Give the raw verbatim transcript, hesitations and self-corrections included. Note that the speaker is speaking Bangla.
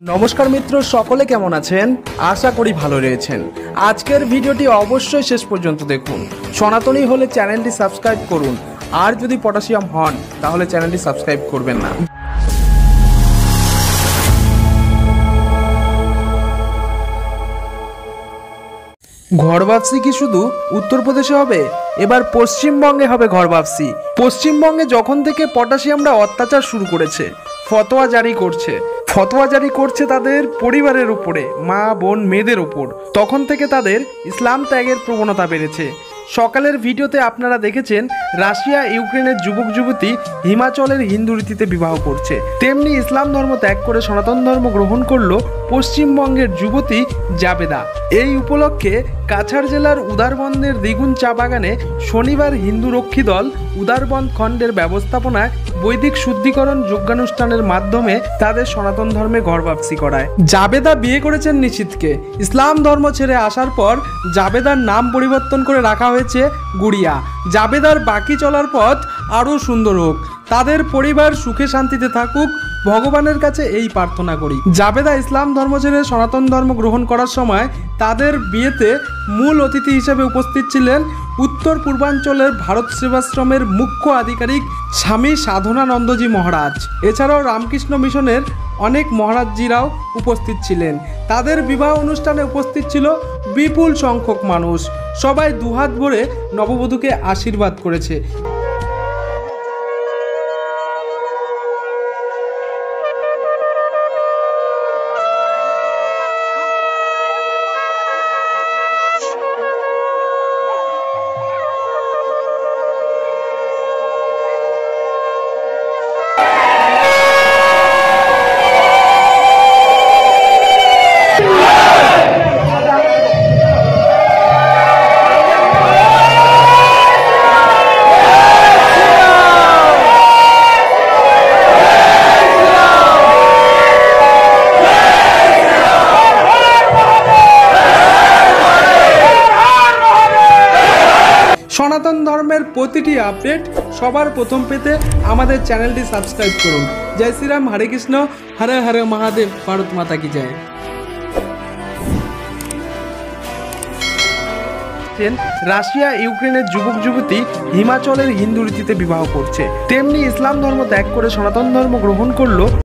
নমস্কার মিত্র, সকলে কেমন আছেন? আশা করি ভালো রয়েছেন। আজকের ভিডিওটি অবশ্যই শেষ পর্যন্ত দেখুন। সনাতনী হলে চ্যানেলটি সাবস্ক্রাইব করুন, আর যদি পটাশিয়াম হন তাহলে চ্যানেলটি সাবস্ক্রাইব করবেন না। ঘরবাপসি কি শুধু উত্তরপ্রদেশে হবে? এবার পশ্চিমবঙ্গে হবে ঘরবাপসি। পশ্চিমবঙ্গে যখন থেকে পটাশিয়ামরা অত্যাচার শুরু করেছে, ফতোয়া জারি করছে ফতোয়া জারি করছে তাদের পরিবারের উপরে, মা বোন মেয়েদের উপর, তখন থেকে তাদের ইসলাম ত্যাগের প্রবণতা বেড়েছে। সকালের ভিডিওতে আপনারা দেখেছেন রাশিয়া ইউক্রেনের যুবক যুবতী হিমাচলের হিন্দু রীতিতে বিবাহ করছে, তেমনি ইসলাম ধর্ম ত্যাগ করে সনাতন ধর্ম গ্রহণ করলো পশ্চিমবঙ্গের যুবতী জাবেদা। এই উপলক্ষে কাছাড় জেলার উদারবন্দের দ্বিগুণ চা বাগানে শনিবার হিন্দু রক্ষী দল উদারবন্দ খণ্ডের ব্যবস্থাপনায় বৈদিক শুদ্ধিকরণ যজ্ঞানুষ্ঠানের মাধ্যমে তাদের সনাতন ধর্মে ঘরবাপসি করায়। জাবেদা বিয়ে করেছেন নিশিতকে। ইসলাম ধর্ম ছেড়ে আসার পর জাবেদার নাম পরিবর্তন করে রাখা হয়েছে গুড়িয়া। জাবেদার বাকি চলার পথ আরও সুন্দর হোক, তাদের পরিবার সুখে শান্তিতে থাকুক, ভগবানের কাছে এই প্রার্থনা করি। জাবেদা ইসলাম ধর্ম ছেড়ে সনাতন ধর্ম গ্রহণ করার সময় তাদের বিয়েতে মূল অতিথি হিসেবে উপস্থিত ছিলেন উত্তর পূর্বাঞ্চলের ভারত সেবাশ্রমের মুখ্য আধিকারিক স্বামী সাধনানন্দজি মহারাজ। এছাড়াও রামকৃষ্ণ মিশনের অনেক মহারাজজিরাও উপস্থিত ছিলেন। তাদের বিবাহ অনুষ্ঠানে উপস্থিত ছিল বিপুল সংখ্যক মানুষ। সবাই দুহাত ভরে নববধূকে আশীর্বাদ করেছে। সনাতন ধর্মের প্রতিটি আপডেট সবার প্রথম পেতে আমাদের চ্যানেলটি সাবস্ক্রাইব করুন। জয় শ্রীরাম, হরে কৃষ্ণ, হরে হরে মহাদেব, ভারত মাতা কি জয়। রাশিয়া ইউক্রেনের যুবক যুবতী হিমাচলের হিন্দু রীতিতে বিবাহ করছে, তেমনি ইসলাম ধর্ম ত্যাগ করে সনাতন ধর্ম গ্রহণ করলো